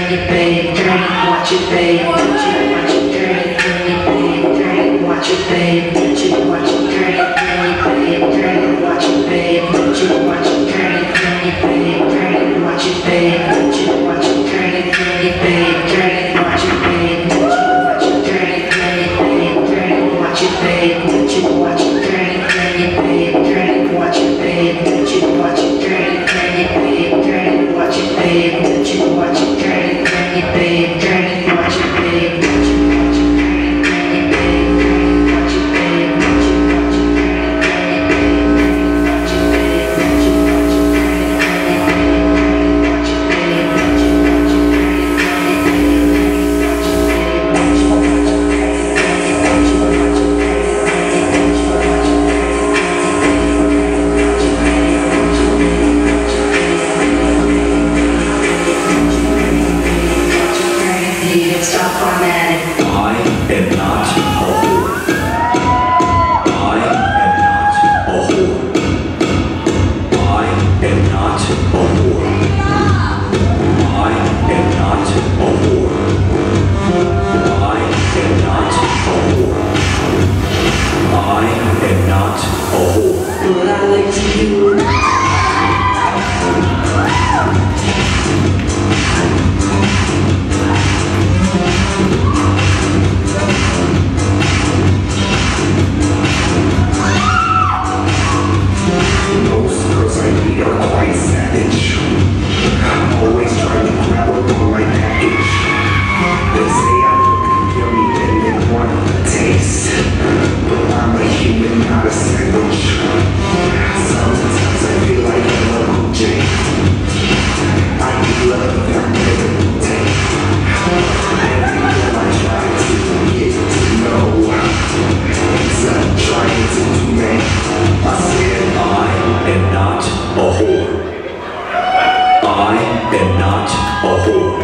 dirty, babe, dirty, watch it, babe, watch it, dirty, babe, dirty, watch it, babe, watch it, dirty, babe, dirty, watch it, babe, watch it, dirty, babe, dirty, watch it, babe, watch it, dirty, babe, dirty, watch it, babe, watch it, dirty, babe, dirty, watch it, babe, watch it, dirty, babe, dirty, watch it, babe, watch it, dirty, babe, dirty, watch it, babe, watch it, dirty, babe, dirty, watch it, babe, watch it, stop formatting. I am not a whore. I am not a whore. I am not a whore. I am not a whore. I am not a whore. I am not a whore. But I like to do Most girls I meet are quite savage. I'm always trying to grab up on my package. They say I look yummy and they want a taste, but I'm a human, not a sandwich. Sometimes I feel like I'm Uncle Jay. I need love every day. Every girl I try to get to know, it's I'm trying to do, man. I said I am not a whore. I am not a whore.